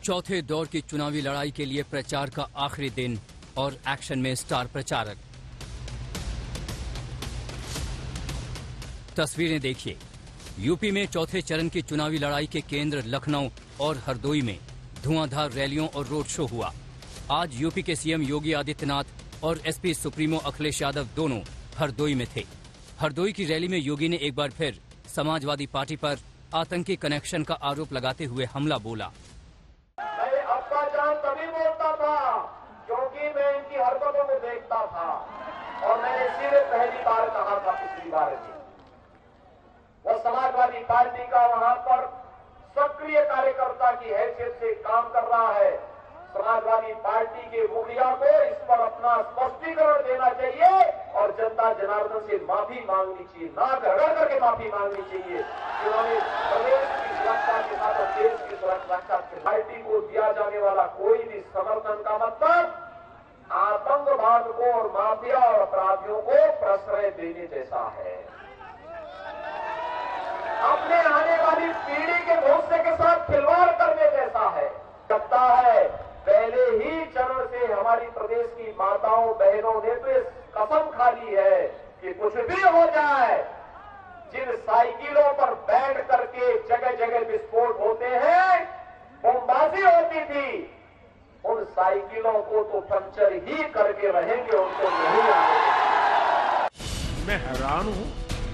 चौथे दौर की चुनावी लड़ाई के लिए प्रचार का आखिरी दिन और एक्शन में स्टार प्रचारक। तस्वीरें देखिए। यूपी में चौथे चरण की चुनावी लड़ाई के केंद्र लखनऊ और हरदोई में धुआंधार रैलियों और रोड शो हुआ। आज यूपी के सीएम योगी आदित्यनाथ और एसपी सुप्रीमो अखिलेश यादव दोनों हरदोई में थे। हरदोई की रैली में योगी ने एक बार फिर समाजवादी पार्टी पर आतंकी कनेक्शन का आरोप लगाते हुए हमला बोला। मैं आपका जान तभी बोलता था क्योंकि मैं इनकी हरकतों को देखता था और मैंने सीधे पहली बार कहा था पिछली बार भी। वो समाजवादी पार्टी का वहां पर सक्रिय कार्यकर्ता की हैसियत से काम कर रहा है। समाजवादी पार्टी के मुखिया को इस पर अपना स्पष्टीकरण देना चाहिए और जनता जनार्दन से माफी मांगनी चाहिए, नाक रगड़ करके माफी मांगनी चाहिए। जिन्होंने प्रदेश की सुरक्षा के साथ और देश की सुरक्षा का पार्टी को दिया जाने वाला कोई भी समर्थन का मतलब आतंकवाद को और माफिया और अपराधियों को प्रश्रय देने जैसा है। अपने आने वाली पीढ़ी के भविष्य के साथ खिलवाड़ करने जैसा है। लगता है पहले ही चरण से हमारी प्रदेश की माताओं बहनों ने तो इस कसम खा ली है कि कुछ भी हो जाए, जिन साइकिलों पर बैठ करके जगह जगह विस्फोट होते हैं, बमबाजी होती थी, उन साइकिलों को तो पंचर ही करके रहेंगे, उनको नहीं आएगा। मैं हैरान हूं,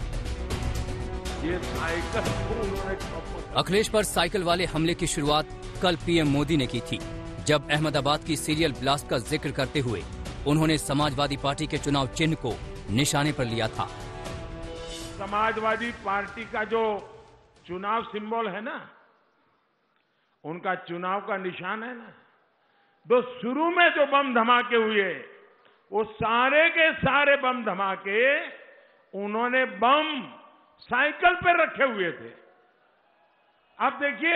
ये साइकिल। अखिलेश पर साइकिल वाले हमले की शुरुआत कल पीएम मोदी ने की थी, जब अहमदाबाद की सीरियल ब्लास्ट का जिक्र करते हुए उन्होंने समाजवादी पार्टी के चुनाव चिन्ह को निशाने पर लिया था। समाजवादी पार्टी का जो चुनाव सिंबल है ना, उनका चुनाव का निशान है ना, तो शुरू में जो बम धमाके हुए, वो सारे के सारे बम धमाके उन्होंने बम साइकिल पे रखे हुए थे। अब देखिए,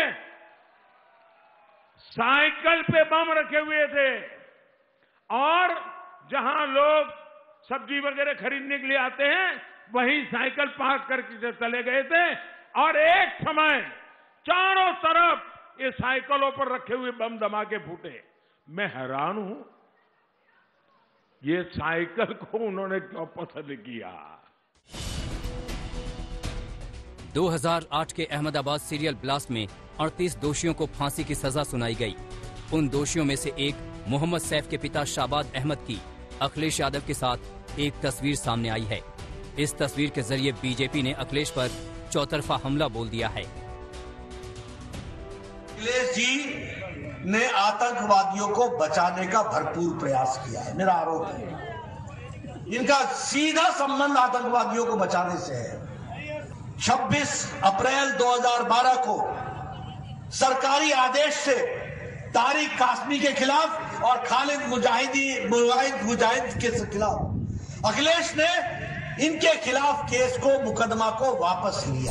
साइकिल पे बम रखे हुए थे और जहां लोग सब्जी वगैरह खरीदने के लिए आते हैं, वहीं साइकिल पार्क करके चले गए थे और एक समय चारों तरफ ये साइकिलों पर रखे हुए बम धमाके फूटे। मैं हैरान हूं, ये साइकिल को उन्होंने क्यों पसंद किया। 2008 के अहमदाबाद सीरियल ब्लास्ट में 38 दोषियों को फांसी की सजा सुनाई गई। उन दोषियों में से एक मोहम्मद सैफ के पिता शाबाद अहमद की अखिलेश यादव के साथ एक तस्वीर सामने आई है। इस तस्वीर के जरिए बीजेपी ने अखिलेश पर चौतरफा हमला बोल दिया है। अखिलेश जी ने आतंकवादियों को बचाने का भरपूर प्रयास किया है, मेरा आरोप है। इनका सीधा संबंध आतंकवादियों को बचाने से है। 26 अप्रैल 2012 को सरकारी आदेश से तारिक कासमी के खिलाफ और खालिद मुजाहिद के खिलाफ अखिलेश ने इनके खिलाफ केस को, मुकदमा को वापस लिया।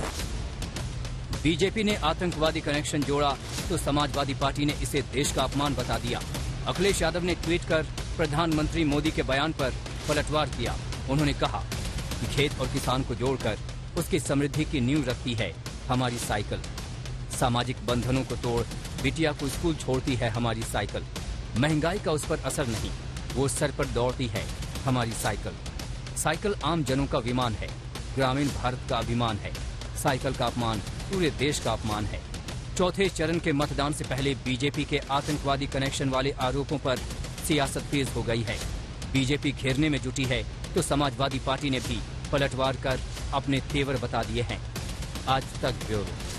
बीजेपी ने आतंकवादी कनेक्शन जोड़ा तो समाजवादी पार्टी ने इसे देश का अपमान बता दिया। अखिलेश यादव ने ट्वीट कर प्रधानमंत्री मोदी के बयान पर पलटवार किया। उन्होंने कहा कि खेत और किसान को जोड़कर उसकी समृद्धि की नींव रखती है हमारी साइकिल। सामाजिक बंधनों को तोड़ बिटिया को स्कूल छोड़ती है हमारी साइकिल। महंगाई का उस पर असर नहीं, वो सर पर दौड़ती है हमारी साइकिल। साइकिल आम जनों का विमान है, ग्रामीण भारत का अभिमान है। साइकिल का अपमान पूरे देश का अपमान है। चौथे चरण के मतदान से पहले बीजेपी के आतंकवादी कनेक्शन वाले आरोपों पर सियासत तेज हो गई है। बीजेपी घेरने में जुटी है तो समाजवादी पार्टी ने भी पलटवार कर अपने तेवर बता दिए हैं। आज तक ब्यूरो।